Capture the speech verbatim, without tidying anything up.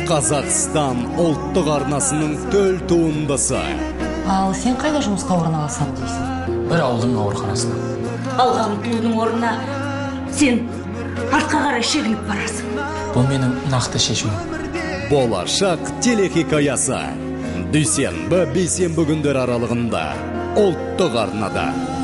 Қазақстан ұлттық арнасының төл туындысы. Ал сен қайда жұмысқа орналасам дейсің? Бір ауылдың ауруханасына. Алған туының орнына сен артқа қарай шегініп барасың. Бұл менің нақты шешімім. Болашақ телехикаясы. Дүйсенбі бейсенбі күндер аралығында ұлттық арнада.